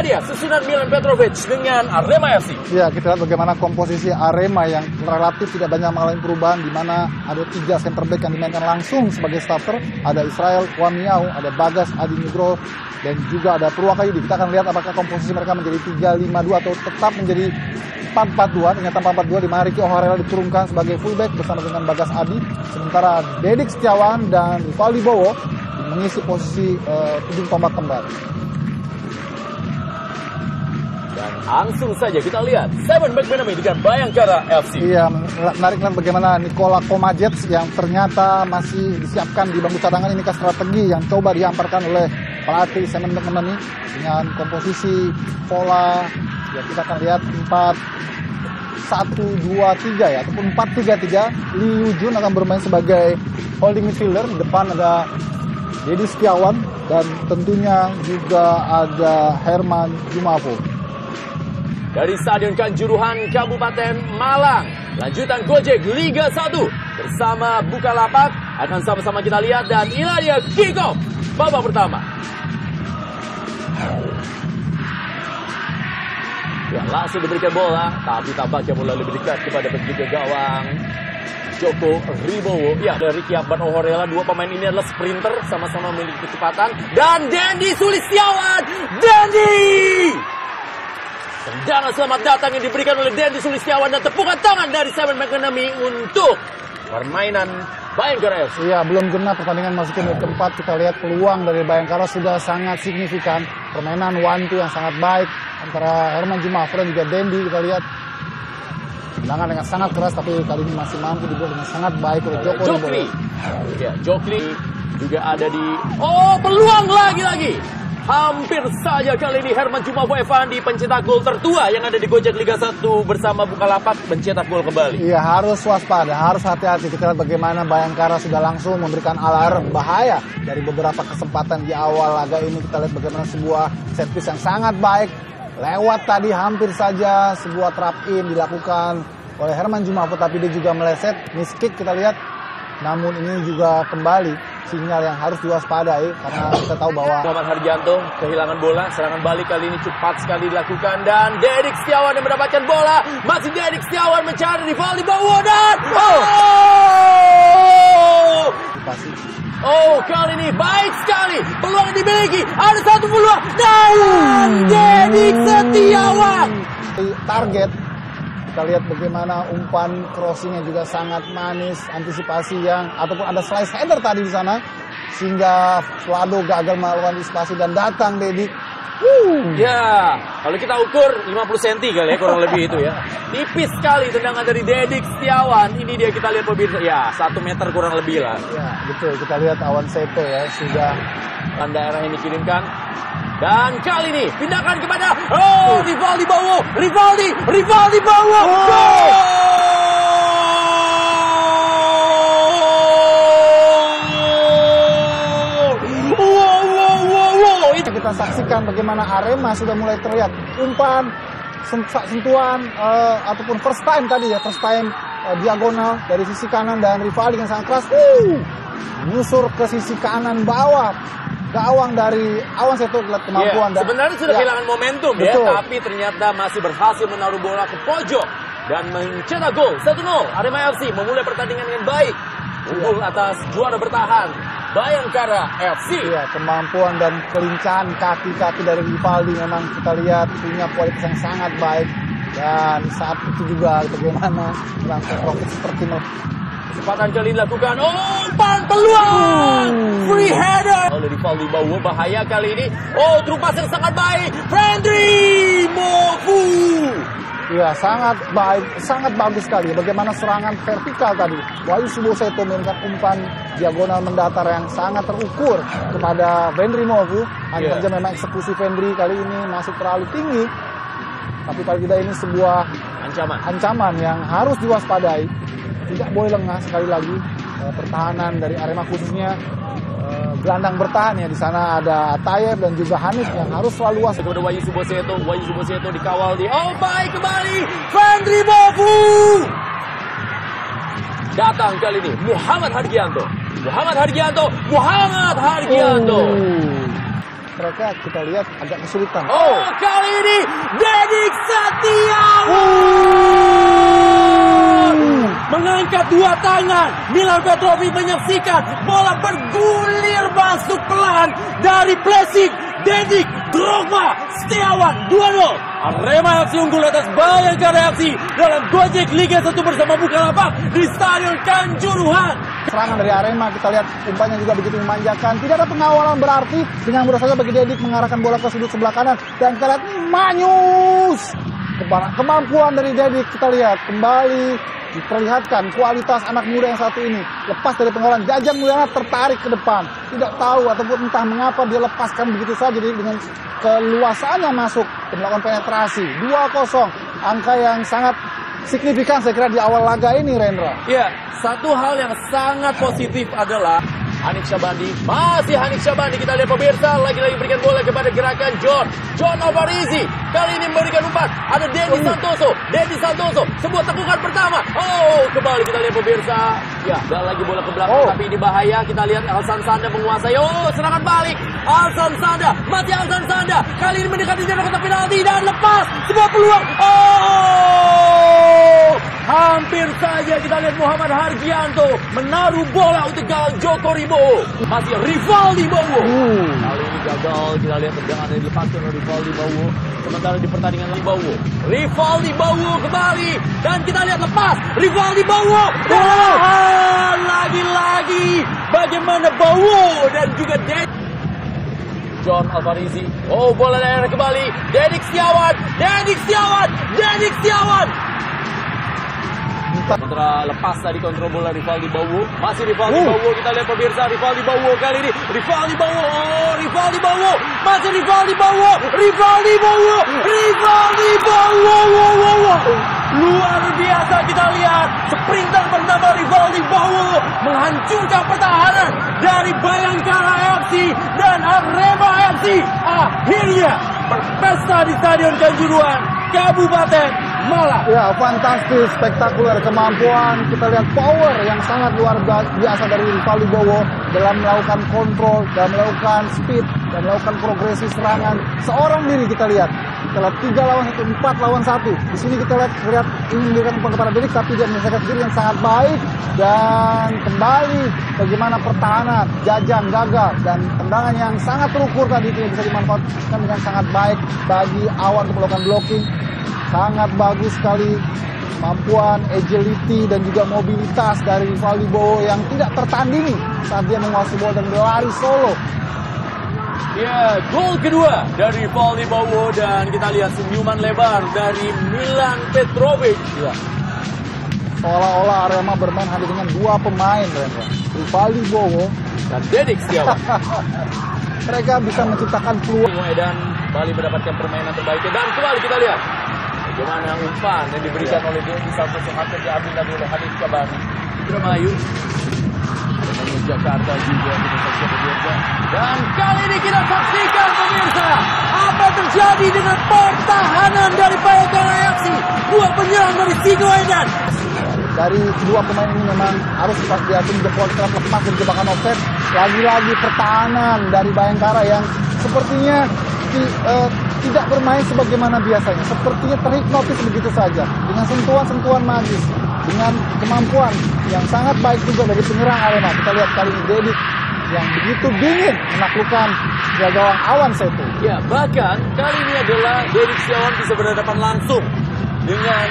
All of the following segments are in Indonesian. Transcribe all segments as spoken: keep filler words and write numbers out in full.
inilah dia susunan Milan Petrovic dengan Arema F C. Ya, kita lihat bagaimana komposisi Arema yang relatif tidak banyak mengalami perubahan, di mana ada tiga center back yang dimainkan langsung sebagai starter. Ada Israel Wamiau, ada Bagas Adi Nugroho, dan juga ada Purwakayudi. Kita akan lihat apakah komposisi mereka menjadi tiga lima dua atau tetap menjadi empat empat dua. Ternyata empat empat dua, di mana Ricky Oharela diturunkan sebagai fullback bersama dengan Bagas Adi. Sementara Dedik Setiawan dan Rivaldi Bowo mengisi posisi uh, ujung tombak kembali. Dan langsung saja kita lihat Simon McManamy dengan Bayangkara F C. Iya, menarik lihat bagaimana Nikola Komajec yang ternyata masih disiapkan di bangku cadangan. Ini ke strategi yang coba dihamparkan oleh pelatih Simon McManamy dengan komposisi pola ya kita akan lihat empat satu dua tiga ya, ataupun empat tiga tiga. Lee Yu-jun akan bermain sebagai holding midfielder. Di depan ada Dedi Setiawan dan tentunya juga ada Herman Jumafo. Dari Stadion Kanjuruhan Kabupaten Malang, lanjutan Gojek Liga satu bersama Bukalapak akan sama-sama kita lihat, dan inilah dia kick off babak pertama. Ya, langsung diberikan bola, tapi tampaknya bola lebih dekat kepada penjaga gawang Joko Ribowo. Ya, dari Kiaban Ohorela, dua pemain ini adalah sprinter, sama-sama memiliki kecepatan. Dan Dendi Sulistiawan, Dendi! Tendangan selamat datang yang diberikan oleh Dendi Sulistiawan, dan tepukan tangan dari Simon McManamy untuk permainan Bayangkara F C. Iya, belum genap pertandingan masuk ke menit keempat. Kita lihat peluang dari Bayangkara sudah sangat signifikan. Permainan one two yang sangat baik antara Herman Jumafo dan juga Dendi. Kita lihat tendangan dengan sangat keras, tapi kali ini masih mampu dibuat dengan sangat baik oleh Joko Jokri. Ya, Jokri juga ada di... Oh, peluang lagi-lagi. Hampir saja kali ini Herman Jumafo Evandi, pencetak gol tertua yang ada di Gojek Liga satu bersama Bukalapak, mencetak gol kembali. Iya, harus waspada, harus hati-hati. Kita lihat bagaimana Bayangkara sudah langsung memberikan alarm bahaya dari beberapa kesempatan di awal laga ini. Kita lihat bagaimana sebuah set piece yang sangat baik lewat tadi, hampir saja sebuah trap in dilakukan oleh Herman Jumafo, tapi dia juga meleset, miss kick kita lihat. Namun ini juga kembali sinyal yang harus diwaspadai, karena kita tahu bahwa Muhammad Hargianto kehilangan bola. Serangan balik kali ini cepat sekali dilakukan, dan Dedik Setiawan yang mendapatkan bola. Masih Dedik Setiawan mencari Rivaldi Bowo, dan oh! Oh, kali ini baik sekali peluang yang dimiliki. Ada satu peluang dan Dedik Setiawan target. Kita lihat bagaimana umpan crossingnya juga sangat manis, antisipasi yang ataupun ada slice header tadi di sana sehingga Vlado gagal melakukan antisipasi dan datang Dedik. Uh. Ya, kalau kita ukur lima puluh sentimeter kali ya, kurang lebih itu ya. Tipis sekali tendangan dari Dedik Setiawan. Ini dia, kita lihat pemirsa. Ya, satu meter kurang lebih lah. Ya, betul. Kita lihat Awan Seto ya, sudah tanda arah yang dikirimkan. Dan kali ini pindahkan kepada oh, Rivaldi Bowo, Rivaldi, Rivaldi Bowo. Oh. Wow, wow, wow, wow. Itu kita saksikan bagaimana Arema sudah mulai terlihat umpan, sentuhan uh, ataupun first time tadi ya, first time uh, diagonal dari sisi kanan, dan Rivaldi yang sangat keras. Uh, menyusur ke sisi kanan bawah. Gawang dari Awan Seto lihat kemampuan. Yeah, sebenarnya sudah ya, kehilangan momentum betul. Ya, tapi ternyata masih berhasil menaruh bola ke pojok dan mencetak gol satu nol. Arema F C memulai pertandingan dengan baik. Unggul yeah. atas juara bertahan Bayangkara F C. Ya, kemampuan dan kelincahan kaki-kaki dari Rivaldi memang kita lihat punya kualitas yang sangat baik. Dan saat itu juga bagaimana langsung profit seperti kesempatan kali dilakukan. Oh, umpan peluang. Uh. Free header. Oleh Rivaldi Bowo, bahaya kali ini. Oh, terupas yang sangat baik. Friendly Mofu. Iya, sangat baik, sangat bagus sekali. Bagaimana serangan vertikal tadi. Wahyu Suboseto memberikan umpan diagonal mendatar yang sangat terukur kepada Vendry Mofu. Hanya saja yeah. memang eksekusi Vendry kali ini masih terlalu tinggi. Tapi paling tidak ini sebuah ancaman, ancaman yang harus diwaspadai. Tidak boleh lengah sekali lagi uh, pertahanan dari Arema, khususnya uh, gelandang bertahan ya. Di sana ada Atayeb dan juga Hanif yang harus selalu waspada. Kepada Wahyu Suboseto, Wahyu Suboseto dikawal di oh baik kembali Vendry Mofu. Datang kali ini Muhammad Hargianto, Muhammad Hargianto, Muhammad Hargianto. Oh. mereka kita lihat agak kesulitan. Oh, kali ini Dedik Setiawan Hmm. mengangkat dua tangan. Milan Petrovic menyaksikan bola bergulir masuk pelan dari pressing Dedik Drogba Setiawan dua nol. Arema F C unggul atas Bayangkara F C dalam Gojek Liga satu bersama Bukalapak di Stadion Kanjuruhan. Serangan dari Arema kita lihat umpannya juga begitu memanjakan. Tidak ada pengawalan berarti dengan mudah saja bagi Dedik mengarahkan bola ke sudut sebelah kanan dan kita lihat manyus. Kemampuan dari Dedik kita lihat kembali diperlihatkan kualitas anak muda yang satu ini. Lepas dari pengawalan, Jajang Mulyana tertarik ke depan. Tidak tahu ataupun entah mengapa dia lepaskan begitu saja dengan keluasaannya masuk dan melakukan penetrasi. dua kosong, angka yang sangat signifikan saya kira di awal laga ini, Rendra. Ya, satu hal yang sangat positif adalah Hanif Syabandi, masih Hanif Syabandi, kita lihat pemirsa, lagi-lagi berikan bola kepada gerakan John, John Alvarizi, kali ini memberikan umpan, ada Denny Santoso, Denny Santoso, sebuah tepukan pertama, oh, kembali kita lihat pemirsa, ya, dan lagi bola ke belakang, Oh. tapi ini bahaya, kita lihat Alsan Sanda menguasai, oh, serangan balik, Alsan Sanda, masih Alsan Sanda, kali ini mendekati jarak kotak penalti, dan lepas, sebuah peluang, oh, hampir saja kita lihat Muhammad Hargianto menaruh bola untuk gawang Joko Ribowo. Masih Rivaldi Bowo. Uh. Kali ini gagal, kita lihat tendangan yang dilepaskan oleh Rivaldi Bowo. Sementara di pertandingan Bowo, Rivaldi Bowo kembali dan kita lihat lepas Rivaldi Bowo. Dan lagi-lagi bagaimana Bowo dan juga Dedik John Alvarizi. Oh, bola daerah kembali. Dedik Setiawan, Dedik Setiawan, Dedik Setiawan. Sementara lepas tadi kontrol bola Rivaldi Bowo. Masih Rivaldi Uh. Bowo, kita lihat pemirsa Rivaldi Bowo kali ini. Rivaldi Bowo, oh, Rivaldi Bowo. Masih Rivaldi Bowo, Rivaldi Bowo, Rivaldi Bowo. Wow, wow, wow. Luar biasa kita lihat. Sprinter bernama Rivaldi Bowo menghancurkan pertahanan dari Bayangkara F C dan Arema F C. Akhirnya berpesta di Stadion Kanjuruhan, Kabupaten Malang. Ya, fantastis, spektakuler kemampuan. Kita lihat power yang sangat luar biasa dari Rivaldi Bowo dalam melakukan kontrol, dalam melakukan speed, dan melakukan progresi serangan. Seorang diri kita lihat. Kita lihat tiga lawan satu, empat lawan satu. Di sini kita lihat, lihat ingin memberikan umpan kepada Dedik, tapi dia menyelesaikan sendiri yang sangat baik. Dan kembali bagaimana pertahanan Jajang gagal dan tendangan yang sangat terukur tadi itu bisa dimanfaatkan dengan sangat baik bagi Awan untuk melakukan blocking. Sangat bagus sekali kemampuan, agility dan juga mobilitas dari Rivaldi Bowo yang tidak tertandingi saat dia menguasai bola dan berlari solo. Ya, gol kedua dari Rivaldi Bowo dan kita lihat senyuman lebar dari Milan Petrovic. Ya. Seolah-olah Arema bermain hanya dengan dua pemain, Rivaldi Bowo dan Dedik Setiawan. Mereka bisa menciptakan peluang. Edan Bali mendapatkan permainan terbaiknya dan kembali kita lihat bagaimana umpan yang diberikan oleh Denny Santoso hampir diambil tadi oleh Hanif Syabandi. Indramayu, ada Jakarta juga kita saksikan pemirsa. Dan kali ini kita saksikan pemirsa apa terjadi dengan pertahanan dari Bayangkara F C. Dua penyerang dari Singo Edan. Dari kedua pemain ini memang harus diakui jempol keras lepas dari jebakan offset. Lagi-lagi pertahanan dari Bayangkara yang sepertinya di, uh, tidak bermain sebagaimana biasanya. Sepertinya terhipnotis begitu saja dengan sentuhan-sentuhan magis, dengan kemampuan yang sangat baik juga dari penyerang Arema. Kita lihat kali ini Dedik yang begitu dingin menaklukkan gawang Awan Setu. Ya, bahkan kali ini adalah Dedik Setiawan bisa berhadapan langsung dengan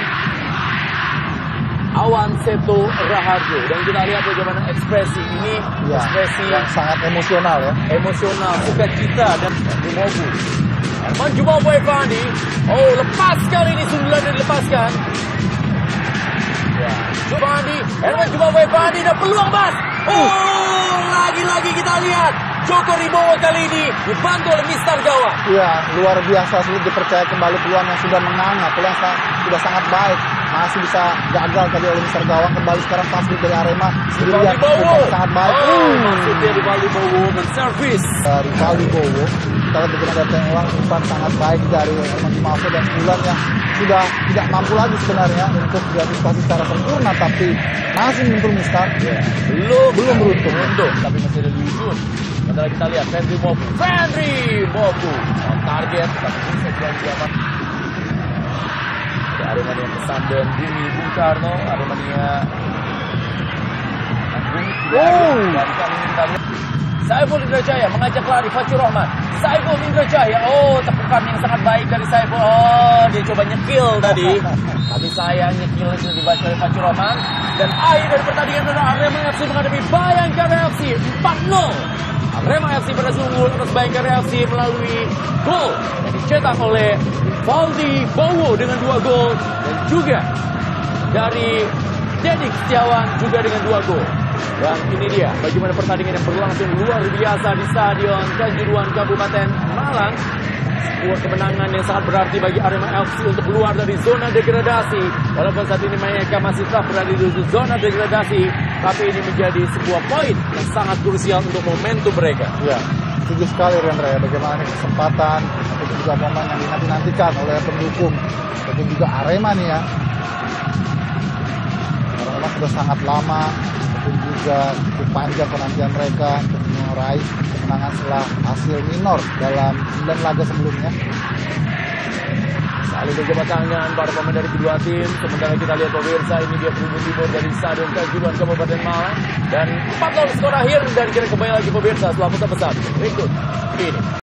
Awan Setu Raharjo. Dan kita lihat bagaimana ekspresi ini, Ya, ekspresi yang sangat emosional ya. emosional, sukacita dan Jumobu. Herman Jumobu Evandi. Oh, lepas kali ini sundulan yang dilepaskan. Ya, Jumandi, Herman Jumobu Evandi dan peluang Bas. Oh, lagi-lagi kita lihat Joko Ribowo kali ini dibantu oleh Mister Gawang. Iya, luar biasa, sulit dipercaya kembali peluang yang sudah menganga, peluang yang sudah sangat baik. Masih bisa gagal tadi oleh Mister Gawang, kembali sekarang passing dari Arema sendirian Bowo sangat baik. Oh, Hmm. maksudnya Rivaldi Bowo menservis. Dari Rivaldi Bowo, kita lihat bagaimana datang ulang umpan sangat baik dari Herman Jumobu dan Bulan yang sudah tidak mampu lagi sebenarnya untuk diantisipasi secara sempurna, tapi masih beruntung Mister. Ya, belum Belum beruntung. beruntung, tapi masih ada Lee Jun Sementara kita lihat Fendry Mobu. Fendry Mobu on target, tapi bisa jalan-jalan. Ada Aremania pesan dan Bumi Bung Karno. Aremania Wow. dari kali ini kita lihat Saiful Indrajaya mengajak lari Fatur Rahman. Saiful Indrajaya, oh tekukan yang sangat baik dari Saiful. Oh, dia coba nyekil tadi. Tapi sayang nyekilnya sudah dibaca oleh Fatur Rahman. Dan akhir dari pertandingan adalah Arema F C menghadapi Bayangkara F C empat nol. Arema F C berhasil unggul atas Bayangkara F C melalui gol yang dicetak oleh Valdi Bowo dengan dua gol. Dan juga dari Dedik Setiawan juga dengan dua gol. Dan ini dia bagaimana pertandingan yang berlangsung luar biasa di Stadion Kanjuruhan Kabupaten Malang. Sebuah kemenangan yang sangat berarti bagi Arema F C untuk keluar dari zona degradasi. Walaupun saat ini mereka masih tetap berada di zona degradasi, tapi ini menjadi sebuah poin yang sangat krusial untuk momentum mereka. Ya, setuju sekali Rendra ya, bagaimana ini kesempatan ataupun juga momen yang dinanti-nantikan oleh pendukung ataupun juga Arema nih ya. Karena memang sudah sangat lama ataupun juga cukup panjang penantian mereka untuk meraih kemenangan setelah hasil minor dalam sembilan laga sebelumnya. Saling berjabat tangan para pemain dari kedua tim. Sementara kita lihat pemirsa, ini dia Tribun Timur dari Stadion Kanjuruhan Kabupaten Malang. Dan empat nol skor akhir, dan kita kembali lagi pemirsa setelah pesan-pesan berikut ini.